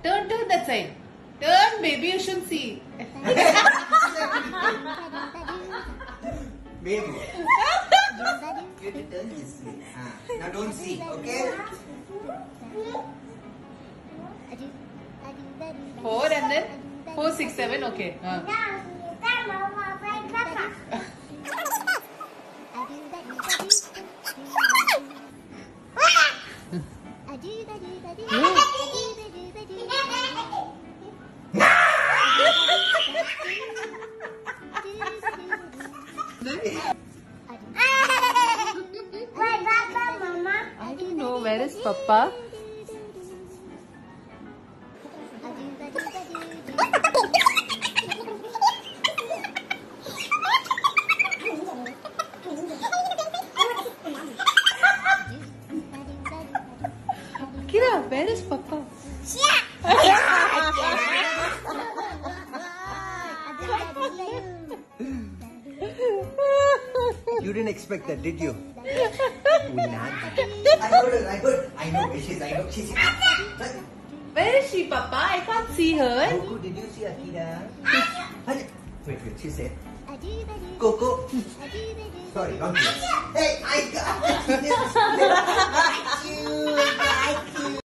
Turn that side. Turn, baby. You should see. Baby. You have to turn this way. Now don't see, okay? 4 and then 4, 6, 7. Okay. I don't know. Where is Papa? Kira, where is Papa? You didn't expect that, did you? I know where she is. Where is she, Papa? I can't see her. Coco, did you see Akira? Wait, she said. Coco. Sorry, wrong place. Hey, I got it.